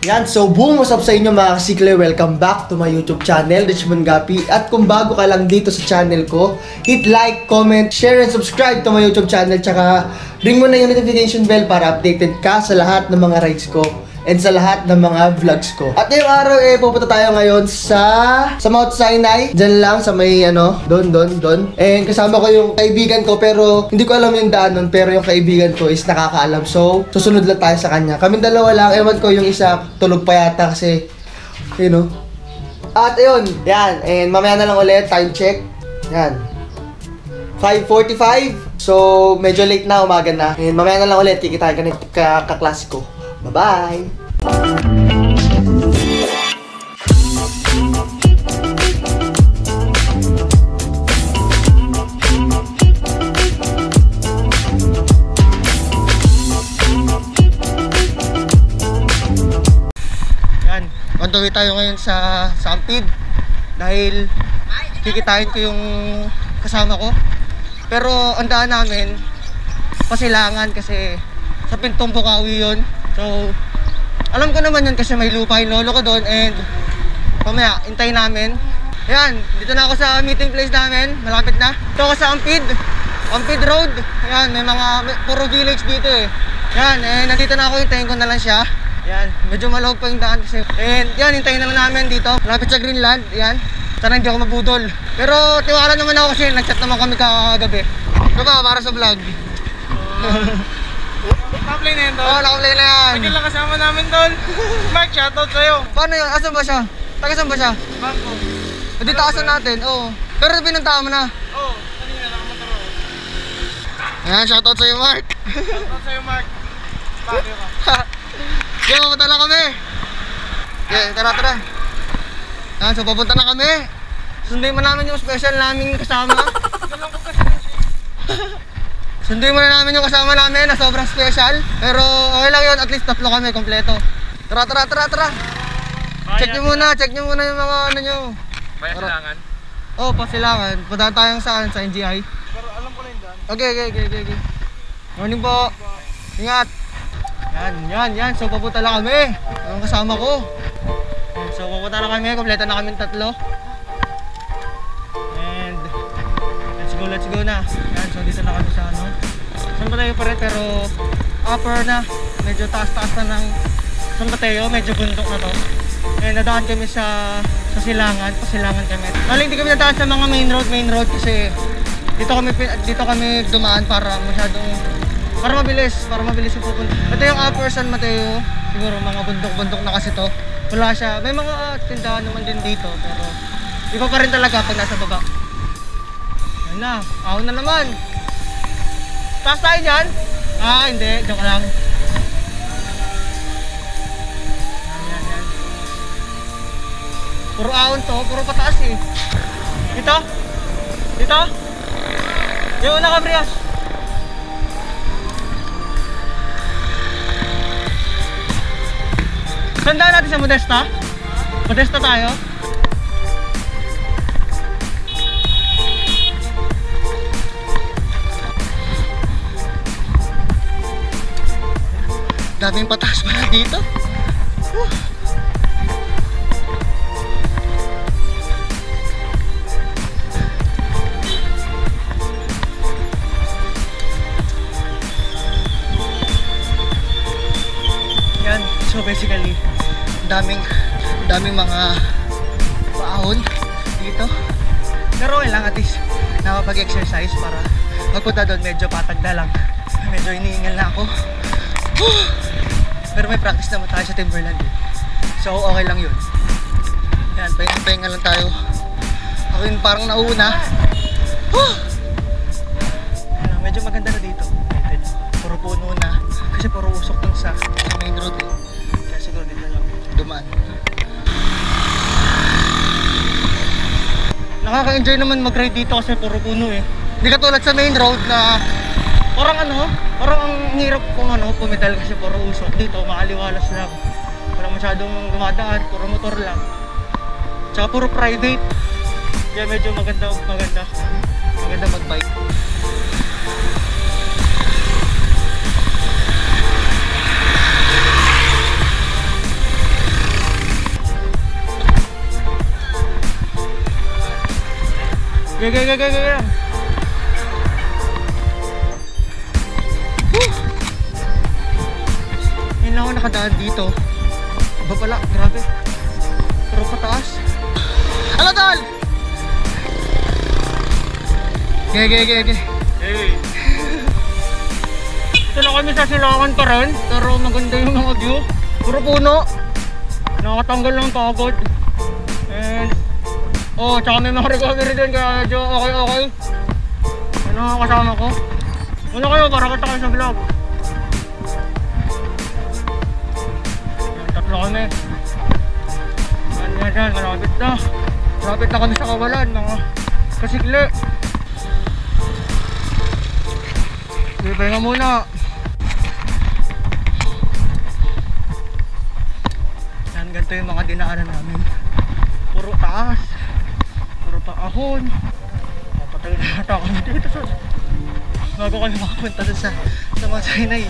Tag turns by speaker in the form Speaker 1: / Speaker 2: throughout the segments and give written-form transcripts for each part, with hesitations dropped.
Speaker 1: Yan, so boom, what's up sa inyo mga kasikle? Welcome back to my YouTube channel, Richmond Gapi. At kung bago ka lang dito sa channel ko, hit like, comment, share, and subscribe to my YouTube channel. Tsaka ring mo na yung notification bell para updated ka sa lahat ng mga rides ko and sa lahat ng mga vlogs ko. At ngayong araw pupunta tayo ngayon sa Mount Sinai. Diyan lang sa may doon. And kasama ko yung kaibigan ko pero hindi ko alam yung daan nun, pero yung kaibigan ko is nakakaalam. So, susunod lang tayo sa kanya. Kaming dalawa lang, ewan ko yung isa tulog pa yata kasi, you know. At ayun, yan. And mamaya na lang ulit, time check. Yan. 5:45. So, medyo late na, umaga na. And mamaya na lang ulit, kikitain ka ng kaklase ko. Bye-bye! Yan, on tayo ngayon sa Sampid dahil kikitain ko yung kasama ko. Pero ang daan namin pasilangan kasi sa Pintong Bukawi yun. So, alam ko naman yun kasi may lupa yung lolo ko doon and mamaya, hintayin namin. Ayan, dito na ako sa meeting place namin, malapit na. Dito ako sa Ampid Road. Ayan, may puro village dito eh. Ayan, nandito na ako, hintayin ko na lang siya. Ayan, medyo malawag pa yung daan kasi. And yan, hintayin na lang namin dito, malapit sa Greenland. Ayan, sana hindi ako mabudol. Pero tiwala naman ako kasi nag-chat naman kami kagabi. Ito ba, para sa vlog?
Speaker 2: Naka-play na yan, Tol.
Speaker 1: Oo, naka-play na yan.
Speaker 2: Pwede lang kasama namin, Tol. Mark, shoutout sa'yo.
Speaker 1: Paano yun? Asan ba siya? Taga-saan ba siya?
Speaker 2: Bangko.
Speaker 1: Hindi, taasan natin, oo. Pero pinuntahan mo na.
Speaker 2: Oo, kanina nakamotor ako.
Speaker 1: Ayan, shoutout sa'yo, Mark.
Speaker 2: Shoutout sa'yo, Mark. Bagyo ka.
Speaker 1: Yo, papunta na kami. Okay, tara. Ayan, so papunta na kami. Sunduin mo namin yung special naming kasama.
Speaker 2: Galang ko kasi.
Speaker 1: Sunduin mo na namin yung kasama namin na sobrang special. Pero okay lang yun, at least tatlo kami, kompleto. Tara. Check nyo muna yung mga ano nyo.
Speaker 2: Pasilangan?
Speaker 1: Oo, pasilangan. Punta tayong saan? Sa NGI.
Speaker 2: Pero alam ko na yung daan.
Speaker 1: Okay. Morning po. Ingat. Yan. So papunta lang kami. Ang kasama ko. So papunta lang kami, kompleto na kami tatlo. And let's go na. Yan, so dito na kami sa San Mateo pa rin, pero upper na. Medyo taas na ng San Mateo, medyo bundok na to. And nadaan kami sa pasilangan kami. Bali hindi kami nadaan sa mga main road kasi dito kami dumaan para mabilis yung pupunta. Ito yung upper San Mateo, siguro mga bundok na kasi to. Wala siya, may mga tindahan naman din dito, pero iba pa rin talaga pag nasa baba. Yan na, ahon na naman. Taas tayo dyan? Ah, hindi, joke lang. Yan. Puro ahon to, puro pataas eh. Dito? Yung una ka, Brias. Sandaan natin sa Modesta? Modesta tayo? Daming pataas pala dito. Yan, so basically daming mga paahon dito. Pero okay lang, at least nakapag-exercise para magpunta doon medyo patag na lang. Medyo iniingal na ako. Pero may practice naman tayo sa Timberland eh. So okay lang yun. Yan, pahinga lang tayo. Ako yung parang nauna. Yan, medyo maganda na dito. Puro puno na. Kasi puro usok dun sa main road eh. Kaya siguro dito lang dumaan. Nakaka-enjoy naman mag-ride dito kasi puro puno eh. Hindi katulad sa main road na parang ang hirap kung pumedal kasi puro usok. Dito makaliwalas lang. Wala masyadong dumadaan, puro motor lang. Tsaka puro private. Kaya medyo maganda mag-bike. Okay. Ngayon lang ako nakadaan dito. Iba pala, grabe. Pero pataas. Ano tol? Okay.
Speaker 2: Hey!
Speaker 1: Ito na kami sa Silangan pa rin. Pero maganda yung mga view. Puro puno. Nakatanggal ng pagod. And tsaka may mga recovery din kaya medyo okay. Ano nga kasama ko? Una kayo para kita kayo sa vlog. Yan, tatlo kami. Yan, malapit na. Malapit na kami sa kawalan, mga kasikli. Pahinga muna. Yan, ganito yung mga dinaanan namin. Puro taas. Puro paahon. Patay na ata kami dito bago kami makapunta sa Mount Sinai.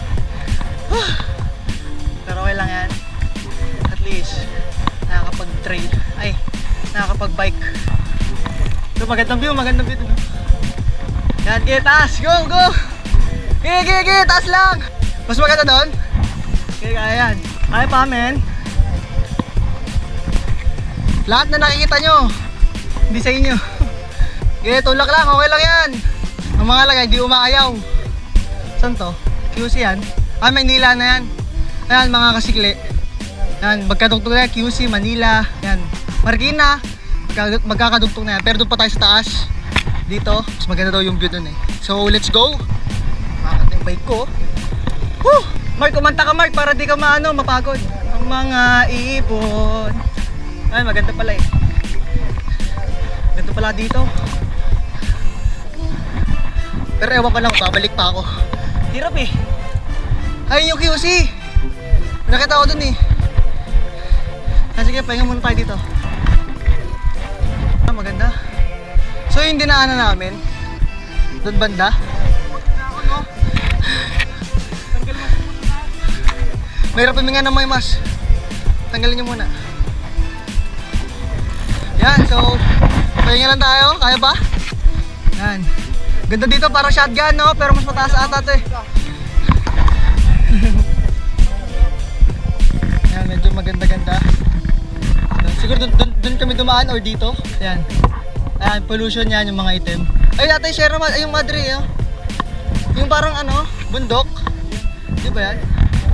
Speaker 1: Pero okay lang yan. At least nakakapag-trail. Ay, nakakapag-bike. Ito magandang view. Yan, okay, taas. Go! Okay, taas lang. Mas maganda doon. Okay, kaya yan. Kaya pa amin. Lahat na nakikita nyo, hindi sa inyo. Okay, tulak lang. Okay lang yan. Ang mga lagay, hindi umaayaw. Saan to? QC yan. Manila na yan. Ayan, mga kasikli. Yan, magkadugtong na yan. QC, Manila. Yan, Marikina. Magkakadugtong na yan. Pero doon pa tayo sa taas. Dito, mas maganda daw yung view doon eh. So, let's go. Makakat yung bike ko. Woo! Mark, kumanta ka Mark para di ka mapagod. Ang mga ibon. Ay, maganda pala eh. Ganito pala dito. Pero ewan ko lang, babalik pa ako. Hirap eh. Ayun yung QC. Nakita ko dun eh. Sige, pahinga muna tayo dito. Maganda. So yung dinaanan namin doon banda. Mayroon piminga na may mas. Tanggalin nyo muna. Yan, so pahinga lang tayo, kaya ba? Yan. Ganda dito, parang shotgun no, pero mas mataas ata ito eh. Yan, medyo maganda-ganda. Siguro dun kami dumaan or dito. Yan. Ayan, pollution yan yung mga item. Ay, natin share naman, ay yung madre eh. Yung parang bundok. Di ba yan?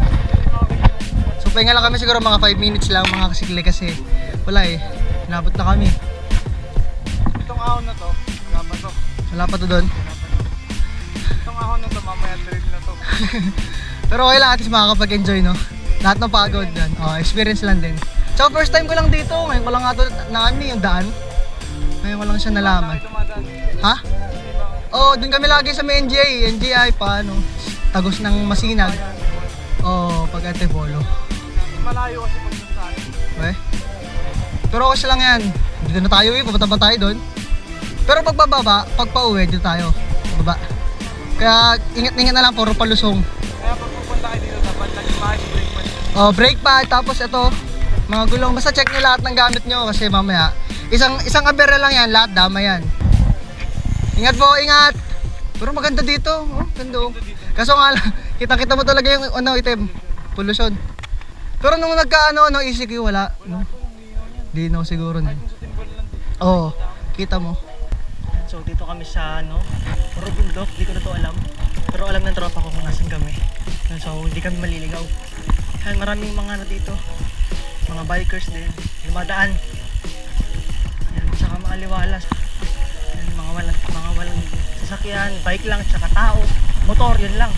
Speaker 1: So pahinga lang kami siguro mga 5 minutes lang mga kasikli kasi wala eh. Inabot na kami.
Speaker 2: Itong ahon na to, wala pa to.
Speaker 1: Wala pa to doon.
Speaker 2: Itong ahon na to, mamaya drill na to.
Speaker 1: Pero okay lang, at least makakapag-enjoy no. Lahat ng pagod dyan. Experience lang din. So first time ko lang dito. Ngayon ko lang nga ito namin yung daan. Ngayon ko lang siya nalaman. Ha? Dun kami lagi sa may NGI paano? Tagos ng Masinag. Pag Antipolo.
Speaker 2: Malayo kasi pag sa akin.
Speaker 1: Okay. Pero okay lang yan. Dito na tayo pupunta pa tayo doon. Pero pagbababa, pag pauwi, dito tayo. Baba. Kaya ingat-ingat na lang, puro palusong.
Speaker 2: Kaya pag pupunta kayo dito, dapat nag-image brake pad.
Speaker 1: Brake pad, tapos ito, mga gulong. Basta check nyo lahat ng gamit nyo kasi mamaya, isang abera lang yan, lahat dama yan. Ingat po, ingat. Pero maganda dito, ganda. Kaso nga lang, kita-kita mo talaga yung item, pollution. Pero nung ECQ, wala. No? Dino siguro na. Kita mo. So dito kami sa puro bundok, di ko na to alam. Pero alam ng tropa ko kung nasan kami. So hindi kami maliligaw. Yan, maraming mga dito. Mga bikers din, dumadaan. Yan, saka mga liwalas. Yan, mga walang sasakyan, bike lang, tsaka tao, motor, yun lang.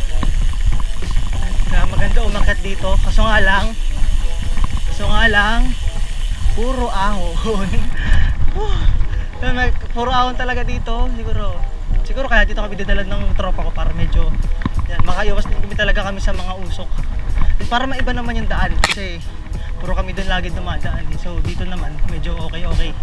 Speaker 1: Kaya maganda umakyat dito, kaso nga lang, puro ahon. Puro ahon talaga dito, siguro kaya dito kami didalan ng tropa ko para medyo, yan, makaiwas din kami sa mga usok. Para maiba naman yung daan, kasi puro kami doon lagi dumadaan. So dito naman, medyo okay.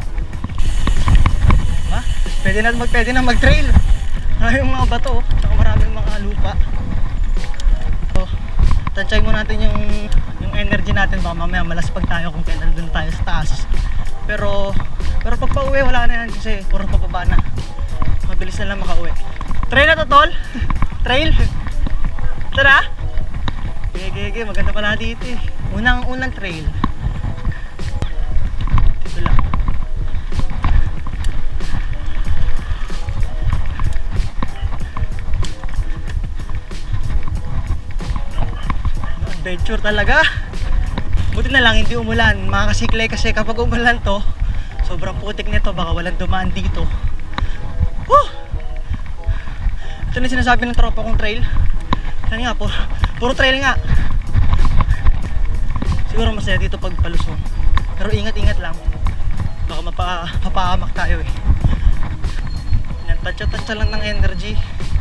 Speaker 1: Pwede na mag-trail. Maraming mga bato, tsaka maraming mga lupa. So, tansyahin mo natin yung energy natin, baka mamaya malaspag tayo kung kailan doon tayo sa taas. Pero pag pauwi wala na yan kasi puro pababa na. Mabilis na lang makauwi. Trail na to, tol? Trail? Tara! Gege, maganda pala dito eh. Unang trail. Dito lang. Adventure talaga. Buti na lang hindi umulan. Mga kasiklay kasi kapag umulan to, sobrang putik nito, baka walang dumaan dito. Woo! Ito na sinasabi ng tropa kong trail. Yan nga, puro trail nga. Siguro masaya dito pag palusong. Pero ingat-ingat lang. Baka mapahamak tayo eh. Yan, tansya-tansya lang ng energy.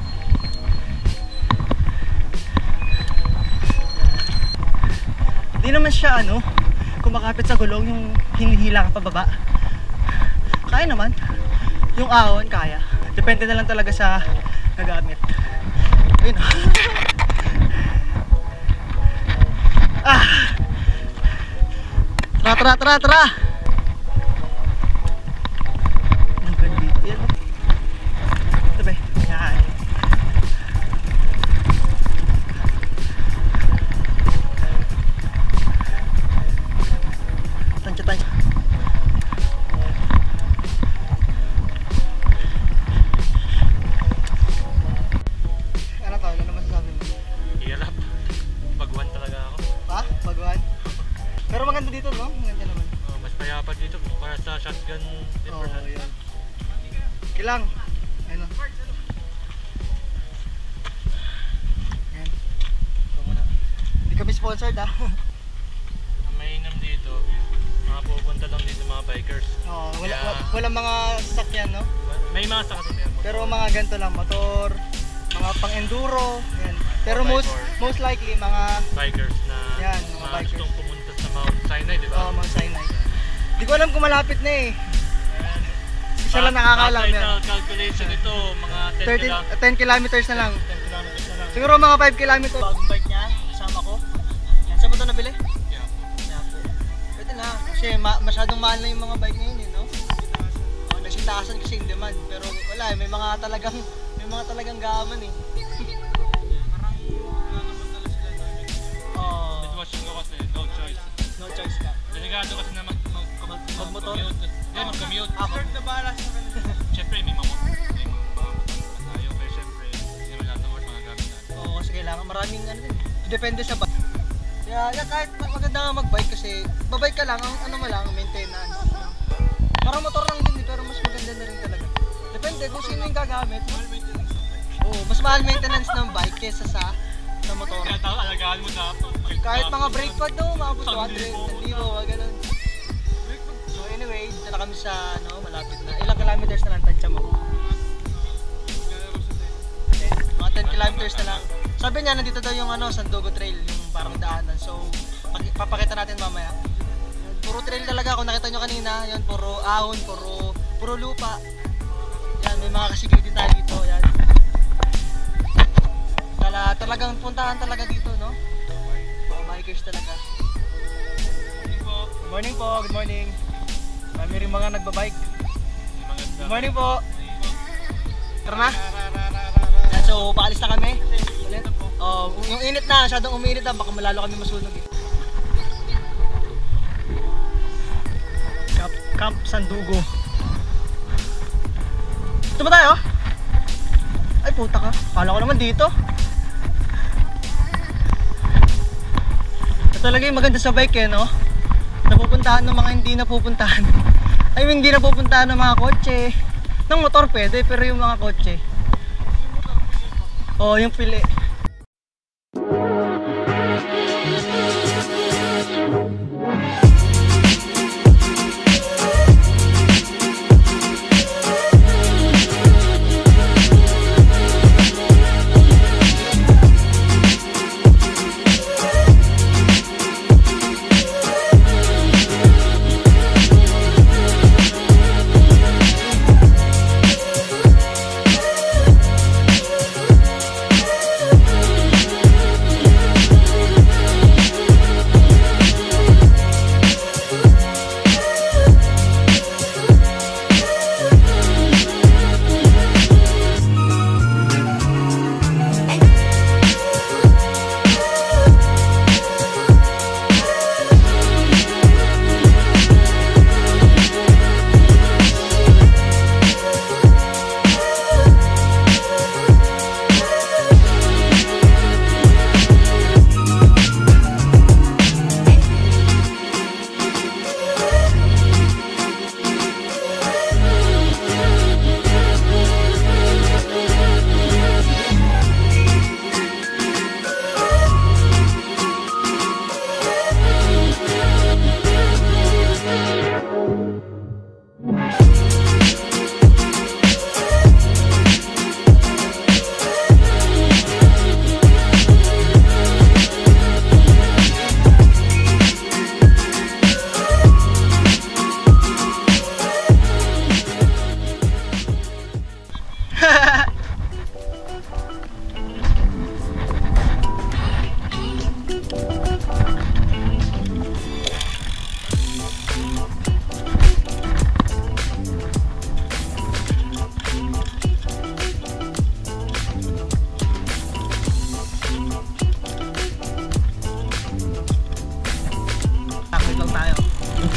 Speaker 1: Hindi naman siya kumakapit sa gulong yung hinihila ka pababa. Kaya naman. Yung ahon, kaya. Depende na lang talaga sa nagamit. Ayun. Tara! Ang gandito yan. Ito ba? Yan. Tansya. Ano naman sasabi mo?
Speaker 2: Hirap. Bagwan talaga ako.
Speaker 1: Ha? Bagwan? Pero maganda dito, no? Maganda naman.
Speaker 2: Mas payapa dito para sa shotgun temper na.
Speaker 1: Yan. Kilang. Ayun o. Yan. Ito muna. Hindi kami sponsored ha.
Speaker 2: Ang mainam dito, mga pupunta lang dito mga bikers.
Speaker 1: Oo, walang mga sasakyan, no?
Speaker 2: May mga sakasakyan.
Speaker 1: Pero mga ganito lang, motor, mga pang-enduro, yan. Pero most likely mga
Speaker 2: Bikers na
Speaker 1: yan, mga bikers.
Speaker 2: gustong pumunta sa Mount Sinai, di ba?
Speaker 1: Oo, Mount Sinai. Di ko alam kung malapit na eh. Isa lang nakakaalam yan.
Speaker 2: Calculation ito, mga
Speaker 1: 10 kilometers na lang.
Speaker 2: 10 kilometers na lang.
Speaker 1: Siguro mga 5 kilometers. Bagong bike niya, kasama ko. Yan, saan mo ito nabili?
Speaker 2: Yeah.
Speaker 1: Yan po. Pwede na, kasi masyadong mahal na yung mga bike ngayon eh, no? Nagsitaasan kasi yung demand. Pero wala eh, may mga talagang gaman eh.
Speaker 2: Bitwashing ko kasi, no choice.
Speaker 1: No choice ka.
Speaker 2: Delikado kasi na
Speaker 1: Mag-motor?
Speaker 2: Mag-commute. Third na bahala sa kanila. Siyempre, may mga motor tayo. Kaya siyempre, hindi naman lahat ng work mga gamit natin.
Speaker 1: Oo, kasi kailangan maraming depende sa bike. Kaya kahit maganda nga mag-bike kasi, babike ka lang, ang maintenance. Parang motor lang din pero mas maganda na rin talaga. Depende kung sino yung gagamit. Oo, mas mahal maintenance ng bike kesa sa motor.
Speaker 2: Kaya tao, alagaan mo na.
Speaker 1: Kahit mga brake pad daw, maabot 200, 1,000, gano'n. So anyway, dito na kami sa malapit na. Ilang kilometers na lang tansya mo? Mga 10 kilometers na lang. Sabi niya, nandito daw yung Sandogo Trail, yung parang daanan. So, papakita natin mamaya. Puro trail talaga, kung nakita nyo kanina, yan, puro ahon, puro lupa. Yan, may mga kasigil din tayo dito, yan. Talagang puntahan talaga dito, no? Mga bikers talaga. Good morning po, good morning. Kami rin mga nagbabike. Good morning po. Tara na. Yan, so, paalis na kami. Yung init na, masyadong uminit na, baka malalo kami masunog eh. Camp Sandogo. Ito ba tayo? Ay puta ka, kala ko naman dito. Ito talaga yung maganda sa bike eh, no? Napupuntahan ng mga hindi napupuntahan. I mean, hindi napupuntahan ng mga kotse. Ng motor pwede, pero yung mga kotse. Oo, yung pili.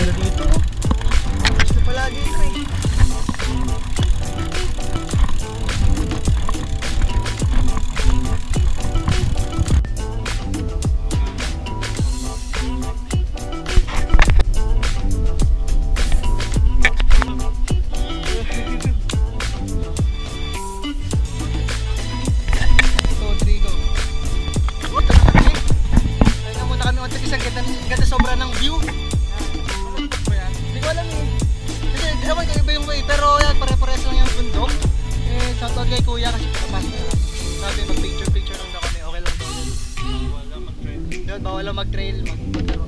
Speaker 1: Pero dito, gusto pala dito eh. Sobra ng view. Hindi ko alam eh. Kasi ewan ko iba yung way. Pero yan, pare-pares lang yung bundok. Eh, shoutout kay kuya kasi kapag sabi mag-picture lang daw kami. Okay lang daw yun.
Speaker 2: Wala mag-trail.
Speaker 1: Yun, bawal lang mag-trail, mag-laro.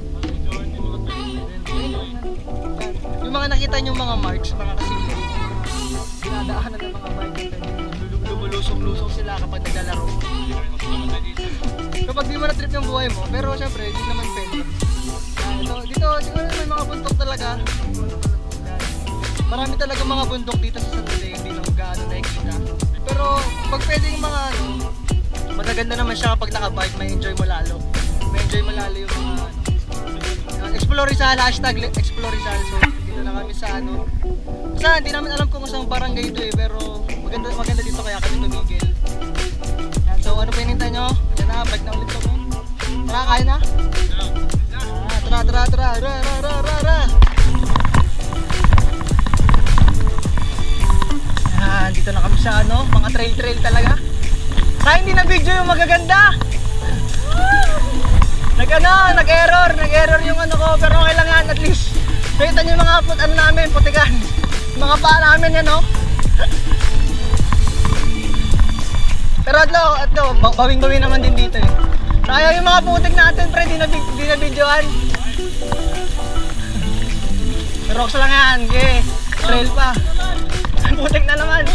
Speaker 1: Yung mga nakita nyo mga marks, mga kasigil, dinadaanan ng mga bike. Lumulusong-lusong sila kapag naglalaro. Kapag di mo na trip yung buhay mo, pero syempre, hindi naman pwede. Dito siguro may mga bundok talaga. Marami talaga mga bundok dito sa San Jose, hindi lang gaano nakikita. Pero pag pwede yung mga ano, magaganda naman siya kapag naka-bike, may enjoy mo lalo. May enjoy mo lalo yung mga ano. Explore Rizal, hashtag Explore Rizal. So dito na kami sa ano. Sa hindi namin alam kung saan barangay ito eh, pero maganda dito kaya kami tumigil. Yan, so ano pa hinintay nyo? Yan na, bike na ulit kami. Tara, kaya na? Tara. Yan, dito na kami sa ano, mga trail talaga. Sa hindi na video yung magaganda. Nag-error yung ano ko, pero okay lang yan, at least. Nakita nyo yung mga ano namin, putikan. Mga paa namin yan, no? Pero atlo, bawing-bawing naman din dito eh. Sayang yung mga putik natin, pre, di na videoan. Rocks lang yan, okay. Trail pa. Putik na naman.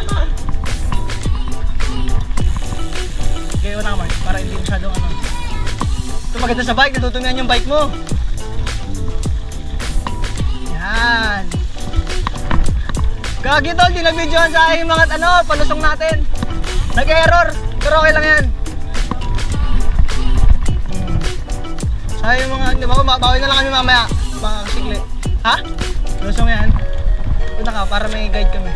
Speaker 1: Okay, una ka Mark, para hindi masyadong ano. Ito maganda sa bike, natutunan yung bike mo. Yan. Gagi tol, di na videoan sa aking mga ano, palusong natin. Nag-error, pero okay lang yan. Sayang mga, di ba, bawi na lang kami mamaya. Mga kasikli. Ha? Lusong yan. Punta ka, para may guide kami.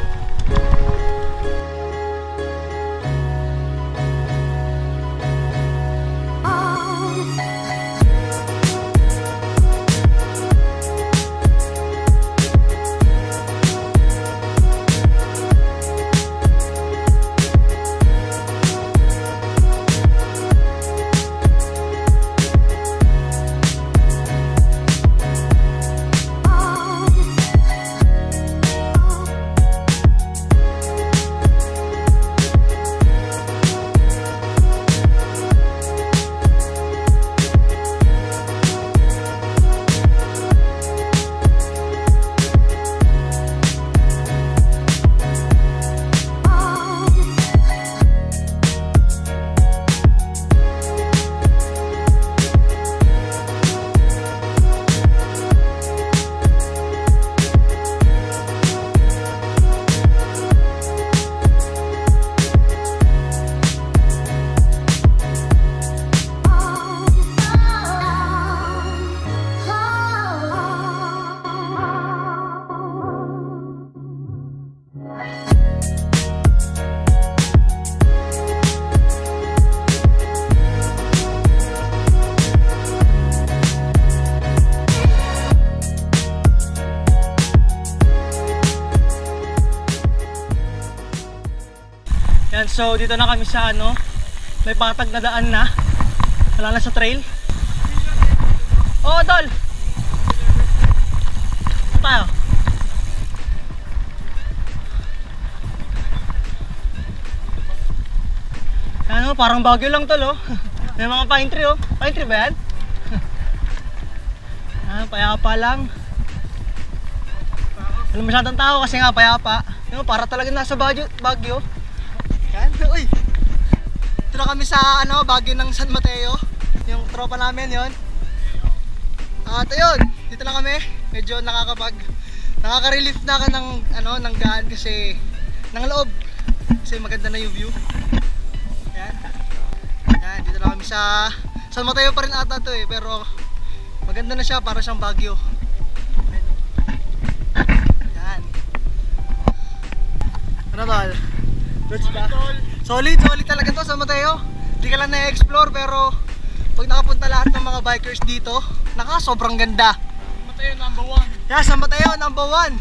Speaker 1: Yan, so dito na kami sa ano, may patag na daan na. Wala na sa trail. Oo, tol. Tayo. Ano, parang Baguio lang tol, oh. May mga pine tree, oh. Pine tree ba yan? Ah, payapa lang. Walang masyadong tao kasi nga payapa. Yung para talaga nasa Baguio. Yan, uy. Ito na kami sa ano, Baguio ng San Mateo. Yung tropa namin yon. At ayun, dito na kami. Medyo nakaka-relief na ka ng ano, ng gaan kasi ng loob. Kasi maganda na yung view. Yan. Yan, dito na kami sa San Mateo pa rin ata to eh, pero maganda na siya, para siyang Baguio. Ano tol? Goods ba? Solid talaga to San Mateo. Hindi ka lang na-explore pero pag nakapunta lahat ng mga bikers dito, sobrang ganda.
Speaker 2: Mateo number 1.
Speaker 1: Yeah, San Mateo number 1.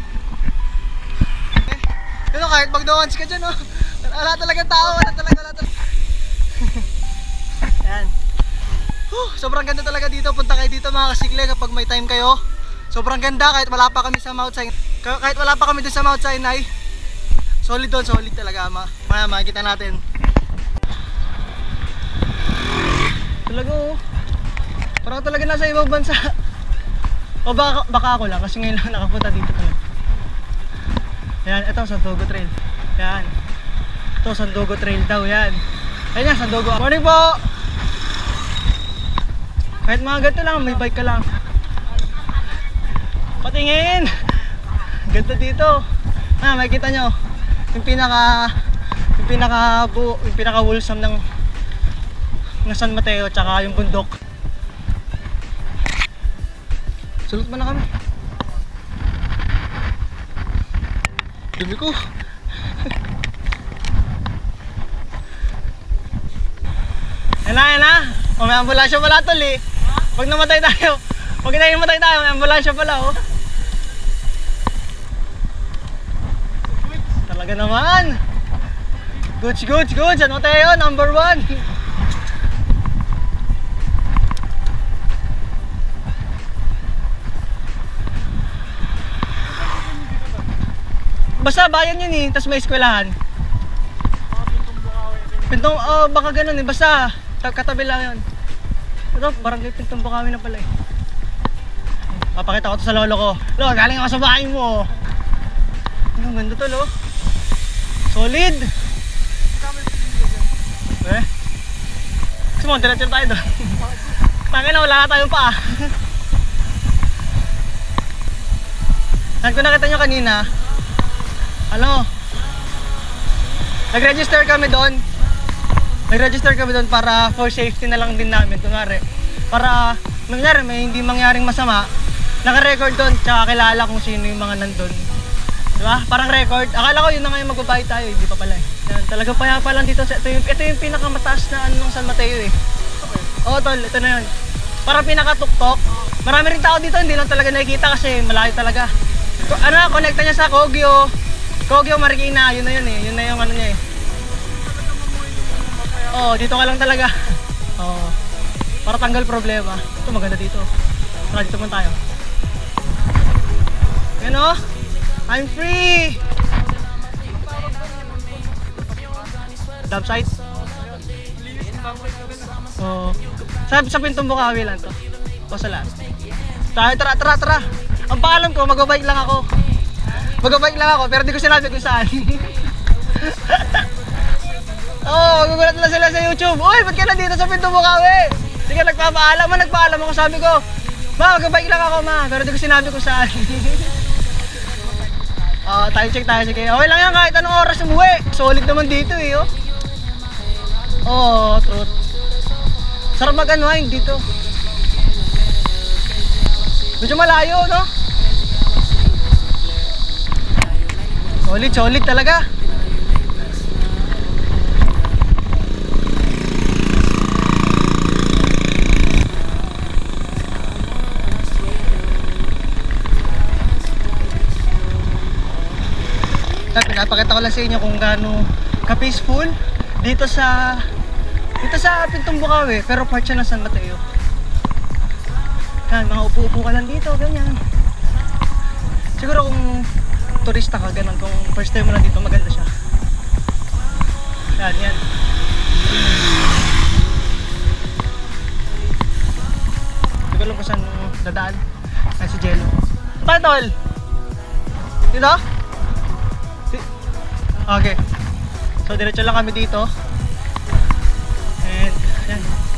Speaker 1: Pero kahit mag-dawans ka dyan, oh. Wala talaga tao, wala talaga. Ayan. Sobrang ganda talaga dito. Punta kayo dito mga kasikle kapag may time kayo. Sobrang ganda kahit wala pa kami sa Mount Sinai. Kahit wala pa kami doon sa Mount Sinai. Solid doon, solid talaga. Maya makikita natin. Talaga oh. Parang talaga nasa ibang bansa. O baka ako lang kasi ngayon lang nakapunta dito talaga. Ayan, ito Sandogo Trail. Ayan. Ito Sandogo Trail daw, yan. Ayan yan, Sandogo. Morning po! Kahit mga ganito lang, may bike ka lang. Patingin! Ganito dito. Makikita nyo. Yung pinaka wholesome ng San Mateo, tsaka yung bundok. Sulot mo na kami. Dumi ko. Yan na. O may ambulansya pala tol eh. Pag namatay tayo, may ambulansya pala oh. Talaga naman. Goods. San Mateo, number 1. Basta bayan yun eh, tas may eskwelahan. Pintong, baka ganun eh, basta katabi lang yun. Ito, barangay Pintong Bukawi na pala eh. Papakita ko to sa lolo ko. Lolo, galing ako sa bahay mo. Ang ganda to lo. Solid. Gusto mo, diretso tayo doon. Tangin na, wala na tayong paa. Saan ko nakita nyo kanina? Ano? Nag-register kami doon para for safety na lang din namin. Para nangyari may hindi mangyaring masama. Naka-record doon, tsaka kilala kung sino yung mga nandun. Diba? Parang record. Akala ko yun na ngayon magbabayad tayo, hindi pa pala eh. Yan, talagang payapa lang dito. Ito yung pinakamataas na ng San Mateo eh. Oo tol, ito na yun. Parang pinakatuktok. Marami rin tao dito, hindi lang talaga nakikita kasi malayo talaga. Connecta niya sa Kogyo Marikina, yun na yun eh. Yun na yung ano niya eh. Oo, dito ka lang talaga. Oo. Para tanggal problema. Ito maganda dito. Tara, dito muna tayo. Yan o. I'm free! Dab site? Oo. Sa Pintong Bukawi lang to. O sa lahat. Tara. Ang paalam ko, mag-bike lang ako. Pero di ko sinabi kung saan. Magugulat na sila sa YouTube. Uy, ba't ka na dito sa Pintong Bukawi? Hindi ka nagpaalam ako, sabi ko, mag-bike lang ako pero di ko sinabi kung saan. Time check tayo, sige. Okay lang yan kahit anong oras umuwi. Solid naman dito eh, oh. Truth. Sarap mag-unwind dito. Medyo malayo, no? Solid talaga. Pinapakita ko lang sa inyo kung gaano ka-peaceful dito sa Pintong Bukawi, pero part siya ng San Mateo. Yan, mga upo-upo ka lang dito, ganyan. Siguro kung turista ka, ganun. Kung first time mo lang dito, maganda siya. Yan. Hindi ko alam kung saan dadaan. Ay, si Jello. Tayo, tol! Dito? Okay. So, diretso lang kami dito. And, yan.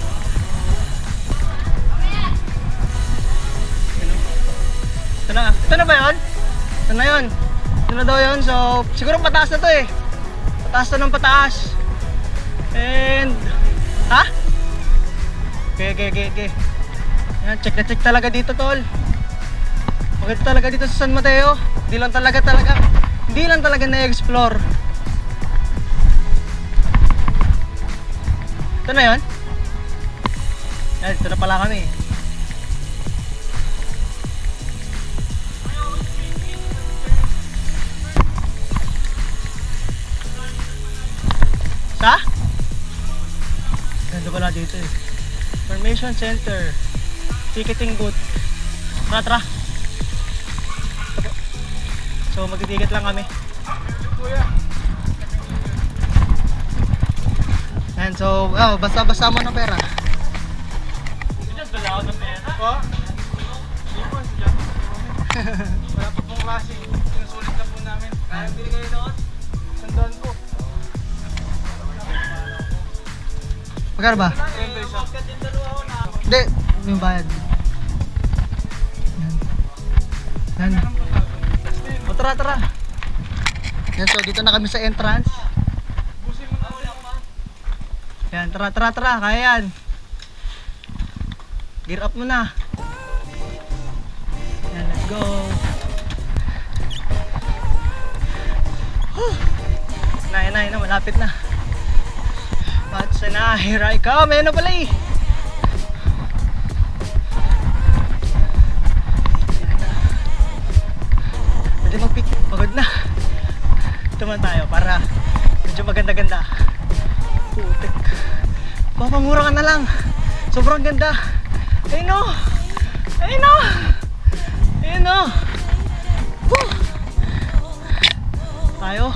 Speaker 1: Ito na ba yun? Ito na yun. Ito na daw yun. So, siguro pataas na to eh. Pataas to ng pataas. And, ha? Okay. Yan, check na check talaga dito, tol. Maganda talaga dito sa San Mateo. Hindi lang talaga na-explore. Ito na yun? Yan, ito na pala kami. Sa? Ganda pala dito eh. Information Center. Ticketing booth. Tara. So magtiticket lang kami. And so, basta mo ng pera.
Speaker 2: Just wala ako ng pera. Po? Wala pa pong klase. Sinusulit na po namin. Kaya bili kayo noon? Sandaan po.
Speaker 1: Magkano ba? Hindi, yung bayad. Yan. O tara. Yan, so dito na kami sa entrance. Yan, tara. Kaya yan. Gear up muna. Yan, let's go. Nay, malapit na. What's na, here I come. Ayan na pala eh. Pwede mag-pick. Pagod na. Ito man tayo para medyo maganda-ganda. Putik. Papamura ka na lang. Sobrang ganda. Ayun o. Tayo.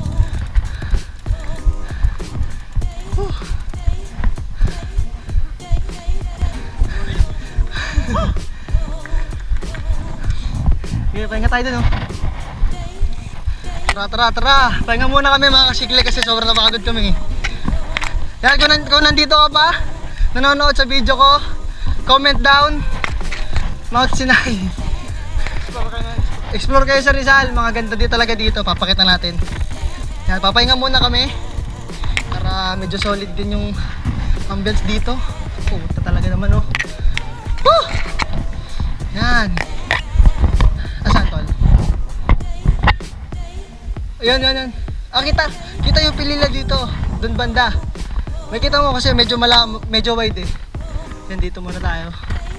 Speaker 1: Okay, pahinga tayo dun oh. Tara. Pahinga muna kami mga kasikli kasi sobrang napakagod kami. Yan, kung nandito ka ba, nanonood sa video ko, comment down, Mount Sinai. Explore kayo sa Rizal, mga ganda dito talaga dito, papakita natin. Yan, papahinga muna kami para medyo solid din yung ambience dito. Puta talaga naman oh. Woo! Yan. Asan tol? Ayan. Kita yung pilila dito, doon banda. May kita mo kasi medyo wide eh. Yan, dito muna tayo.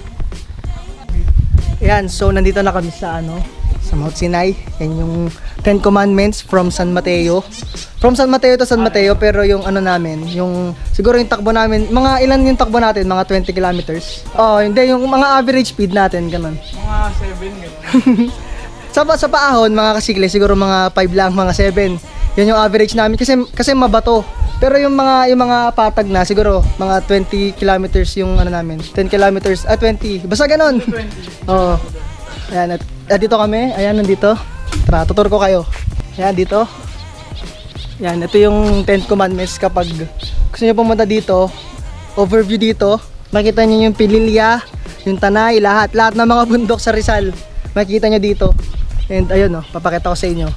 Speaker 1: Yan, so nandito na kami sa sa Mount Sinai. Yan yung 10 Commandments from San Mateo. From San Mateo to San Mateo, pero yung namin, yung siguro yung takbo namin, mga ilan yung takbo natin, mga 20 kilometers. Hindi, yung mga average speed natin, ganun.
Speaker 2: Mga 7 ganun.
Speaker 1: Sa paahon, mga kasikli, siguro mga 5 lang, mga 7. Yan yung average namin kasi mabato. Pero yung mga patag na siguro mga 20 kilometers yung namin. 10 kilometers, 20. Basta ganun.
Speaker 2: 20.
Speaker 1: Oo. Ayan, at dito kami. Ayan, nandito. Tara, tutur ko kayo. Ayan, dito. Ayan, ito yung 10 commandments kapag gusto niyo pumunta dito. Overview dito. Makita niyo yung Pililya, yung Tanay, lahat ng mga bundok sa Rizal. Makita niyo dito. And ayun papakita ko sa inyo.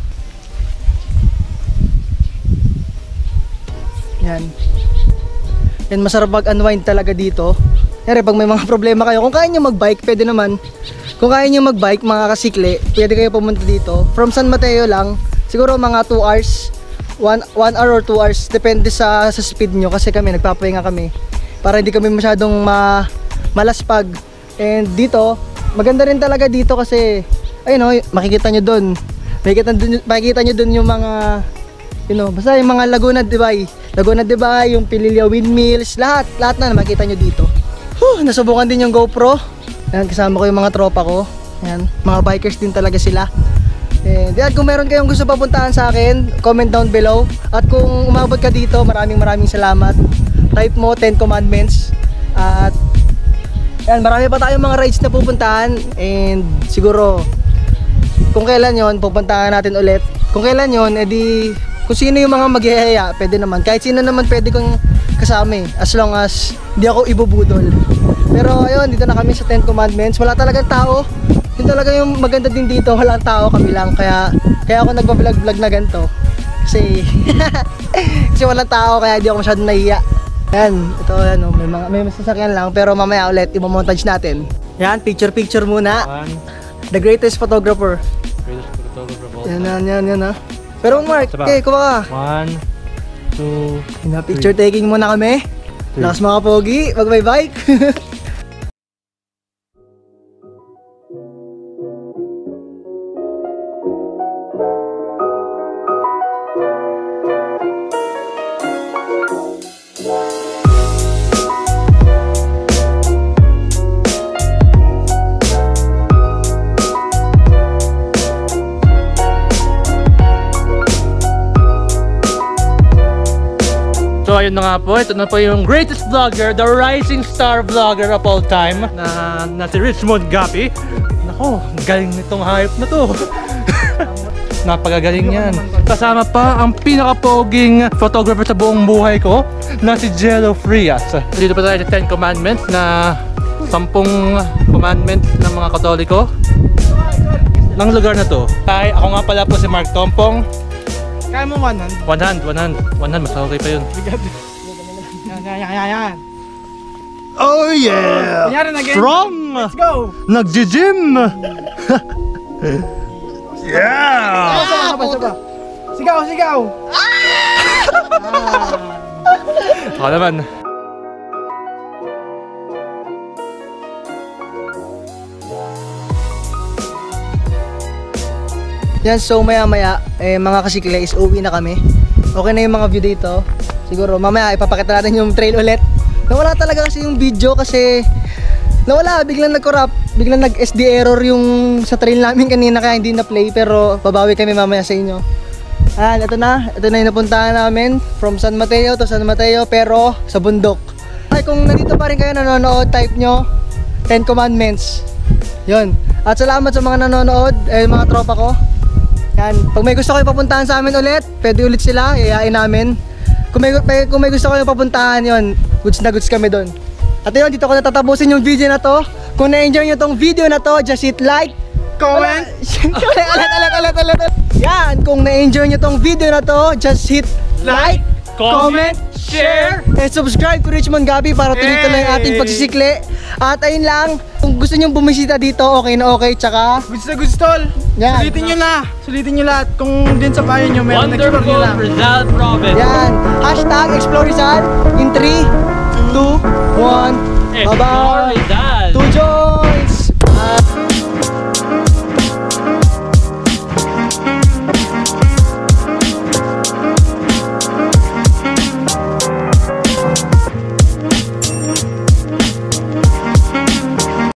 Speaker 1: Yan. Yan, masarap mag-unwind talaga dito. Kaya pag may mga problema kayo, kung kaya nyo mag-bike, pwede naman. Kung kaya nyo mag-bike, mga kasikli, pwede kayo pumunta dito. From San Mateo lang, siguro mga 2 hours, 1 hour or 2 hours, depende sa speed nyo. Kasi kami, nagpapahinga kami. Para hindi kami masyadong malaspag. And dito, maganda rin talaga dito kasi, ayun makikita nyo dun. Makikita nyo dun yung mga, basta yung mga Laguna de Bay, yung Pililya Windmills, lahat na makita nyo dito. Nasubukan din yung GoPro. Ayan, kasama ko yung mga tropa ko. Ayan, mga bikers din talaga sila. And kung meron kayong gusto papuntahan sa akin, comment down below. At kung umabot ka dito, maraming salamat. Type mo 10 commandments. At ayan, marami pa tayong mga rides na pupuntahan. And siguro kung kailan yon pupuntahan natin ulit. Kung kailan yon, edi kung sino yung mga maghihaya, pwede naman. Kahit sino naman pwede kong kasama as long as hindi ako ibubudol. Pero ayun, dito na kami sa 10 Commandments. Wala talagang tao. Yun talaga yung maganda din dito. Walang tao, kami lang. Kaya ako nagpa-vlog na ganito. Kasi walang tao, kaya hindi ako masyadong nahiya. Ayan, ito may masasakyan lang. Pero mamaya ulit, i-montage natin. Yan, picture muna. The greatest photographer. Yan. Pero Mark, okay, kuha ka.
Speaker 2: 1, 2,
Speaker 1: Picture taking muna kami.
Speaker 3: Lakas mga pogi, mag-bike.
Speaker 2: So ayun na nga po, ito na po yung greatest vlogger, the rising star vlogger of all time na si Richmond Gapi. Nako, galing nitong hype na to. Napakagaling yan. Kasama pa ang pinaka-poging photographer sa buong buhay ko na si Jello Frias. Dito pa tayo sa 10 Commandments na 10 commandment ng mga Katoliko ng lugar na to. Hi, ako nga pala po si Mark Tompong.
Speaker 3: Kaya mo 100.
Speaker 2: 100, mas okay pa yun.
Speaker 3: Yan.
Speaker 2: Oh yeah!
Speaker 3: Kunyari na again.
Speaker 2: Strong!
Speaker 3: Let's go!
Speaker 2: Nag-gym! Yeah!
Speaker 3: Saba. Sigaw!
Speaker 2: Ako naman.
Speaker 3: Yan, so maya mga kasikle is uwi na kami. Okay na yung mga view dito. Siguro mamaya ipapakita natin yung trail ulit. Nawala talaga kasi yung video kasi biglang nag-corrupt, biglang nag-SD error yung sa trail namin kanina kaya hindi na-play, pero babawi kami mamaya sa inyo. Ito na yung napuntahan namin from San Mateo to San Mateo pero sa bundok. Ay, kung nandito pa rin kayo nanonood, type nyo 10 Commandments. Yun. At salamat sa mga nanonood, mga tropa ko. Yan, pag may gusto kayo papuntahan sa amin ulit, pwede ulit sila, iayain namin. Kung may gusto kayo papuntahan yon, goods na goods kami doon. At yun, dito ko natatapusin yung video na to. Kung na-enjoy nyo tong video na to, just hit like, comment, ulit. Yan, kung na-enjoy nyo tong video na to, just hit like, comment, share, and subscribe to Richmond Gapi para tuloy-tuloy ang ating pagsisikli. At ayun lang, kung gusto nyo bumisita dito, okay na okay, tsaka
Speaker 4: Goods na goods tol.
Speaker 3: yan.
Speaker 4: Sulitin nyo lahat. Kung din sa bayan nyo, meron
Speaker 2: Wonderful Rizal Province.
Speaker 3: Yan. Hashtag Explore Rizal in 3, 2, 1. Bye-bye.